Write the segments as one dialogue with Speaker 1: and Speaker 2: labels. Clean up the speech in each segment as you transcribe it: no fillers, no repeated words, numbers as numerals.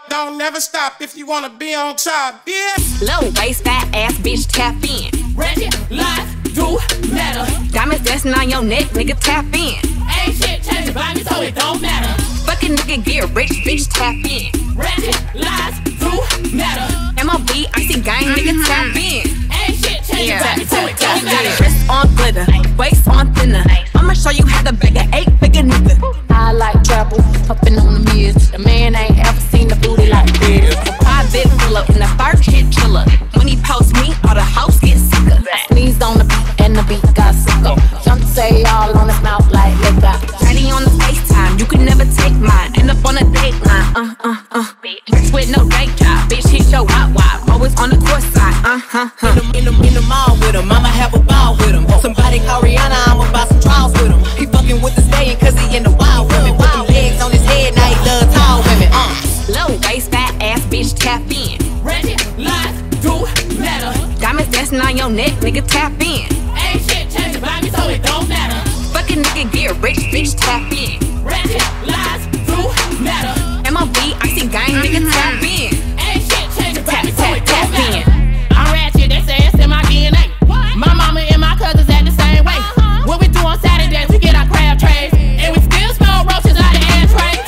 Speaker 1: Don't never stop if you wanna be on top, yeah.
Speaker 2: Low waist, fat ass bitch, tap in.
Speaker 3: Ratchet Lives Matter.
Speaker 2: Diamonds dancing on your neck, nigga, tap in.
Speaker 3: Ain't shit changing by me, so it don't matter.
Speaker 2: Fucking nigga get rich, bitch, tap in.
Speaker 3: Ratchet Lives Matter.
Speaker 2: MLB, icy gang, nigga, tap in.
Speaker 3: Ain't shit changing by me, so it don't matter.
Speaker 2: Wrist on glitter, waist on thinner. I'ma show you how to bag a 8-figure nigga.
Speaker 4: I like trouble, puffin' on the mirrors. The man ain't ever seen the booty like this.
Speaker 2: Private pull up in the first hit killer. When he posts me, all the hoes get sicker.
Speaker 4: Sneeze on the beat and the beat got sicko. Yonce all on his mouth like liquor.
Speaker 2: Ready on the FaceTime, you can never take mine. End up on a dateline, bitch with no day job, bitch hit your wop. Always on the court side,
Speaker 5: In the mall with him, I'ma have a ball with him. Somebody call Rihanna, I'ma buy some draws with him. He fucking with the stallion cause he in the wild women. Put them legs on his head, now he love tall women.
Speaker 2: Low waist, fat ass bitch, tap in.
Speaker 3: Ratchet Lives Matter.
Speaker 2: Diamonds dancing on your neck, nigga, tap in.
Speaker 3: Ain't shit changing by me, so it don't matter.
Speaker 2: Fucking nigga get rich, bitch, tap in.
Speaker 3: Ratchet Lives Matter.
Speaker 2: MLB, icy gang, nigga, tap in.
Speaker 3: Ain't shit changing by me, so it
Speaker 2: Tap
Speaker 3: don't matter.
Speaker 2: in.
Speaker 3: I'm ratchet, they say it's in my DNA. My mama and my cousins act the same way. What we do on Saturdays, we get our crab trays, and we still smell roaches out of ashtrays.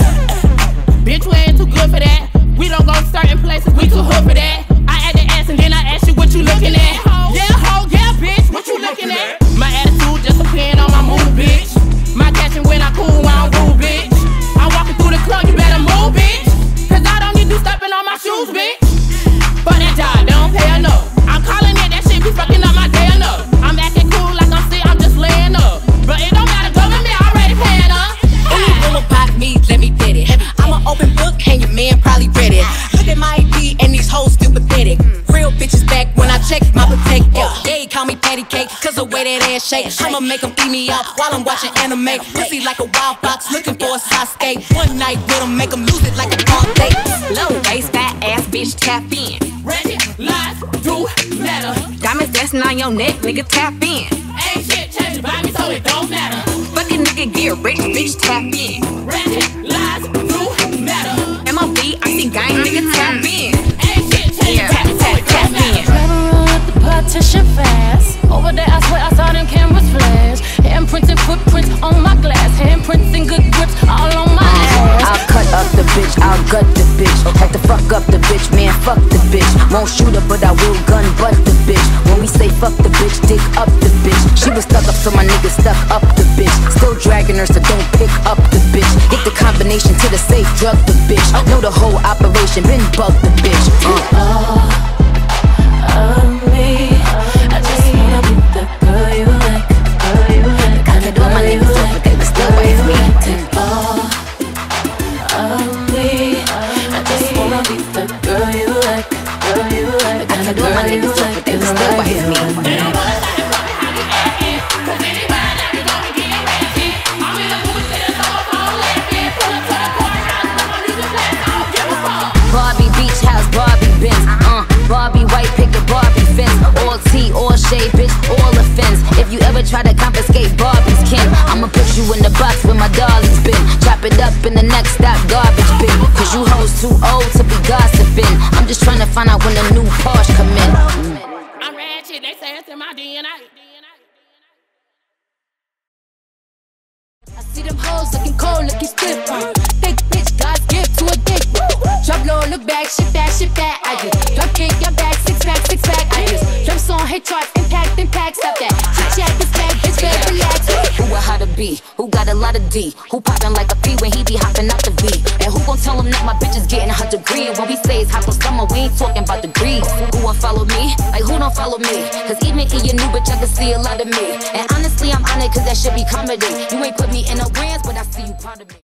Speaker 3: Bitch, we ain't too good for that. We don't go to certain places, we too hood for that. I add the ass and then I ask you what you looking at. Yeah, ho, yeah, bitch, what you looking at? My attitude just depend on my mood, bitch. My catching when I cool, I don't rule, bitch. I'm walking through the club, you better move, bitch. Cause I don't need you stepping on my shoes, bitch. For that job, they don't pay enough. I'm calling it, that shit be fucking up my day enough. I'm acting cool like I'm sick, I'm just laying up. But it don't matter, government already paying up.
Speaker 5: Any woman pop me, let me fit it. I'm an open book and your man probably read it. Look at my EP and these hoes still pathetic. Real bitches back when I check my protector. They call me patty cake cause the way that ass shake. I'ma make them feed me out while I'm watching anime. Pussy like a wild fox looking for a Sasuke. One night with them, make them lose it like a punk date.
Speaker 2: Low waist, fat ass bitch, tap in.
Speaker 3: Ratchet Lives Matter.
Speaker 2: Diamonds dancing on your neck, nigga, tap in.
Speaker 3: Ain't shit changing by me, so it don't matter.
Speaker 2: Fucking nigga get rich, bitch, tap in.
Speaker 3: Ratchet Lives Matter.
Speaker 2: MLB, icy gang, nigga, tap in.
Speaker 3: Ain't shit changing by me, so it don't matter.
Speaker 4: Never run up the partition fast. Over there, I swear I saw them cameras flash. Handprints and footprints on my glass. Handprints and good grips all on my ass.
Speaker 6: I'll cut up the bitch, I'll gut the bitch. Had to fuck up the bitch, man, fuck the bitch. Won't shoot her, but I will gun butt the bitch. When we say fuck the bitch, dig up the bitch. She was stuck up, so my nigga stuck up the bitch. Still dragging her, so don't pick up the bitch. Get the combination to the safe, drug the bitch. Know the whole operation, been bug the bitch.
Speaker 4: Me, I just wanna be the girl you like.
Speaker 6: I could do all my niggas talk, but they would still raise me.
Speaker 4: Take all of me. I just wanna be the girl you like.
Speaker 6: I could do all my niggas talk, but they would still raise me. Barbie beach house, Barbie Benz, Barbie white picket, Barbie fence. All tea, all shade, bitch, all offense. If you ever try to confiscate Barbie's kin, I'ma put you in the box where my dolly's been. Chop it up in the next stop, garbage bin. Cause you hoes too old to be gossiping. I'm just trying to find out when the new Porsche come in.
Speaker 3: I'm ratchet, they say it's in my DNA.
Speaker 4: I see them hoes looking cold, looking stiff. Big bitch, God's gift to a dick. Drop low, look back, shit that. I just drop kick your back, six pack. I just jump song, hit charts, impact, stop that. Chit chat, this bag, bitch, better relax.
Speaker 6: Who a how to be? Who got a lot of D? Who poppin' like a P when he be hopping out the V? And who gon' tell him that my bitch is getting her degree? And when we say it's hot for summer, we ain't talking about degrees. Who won't follow me? Like who don't follow me? Cause even in your new bitch, I can see a lot of me. And honestly, I'm honored cause that should be comedy. You ain't put me in no brands, but I see you proud of me.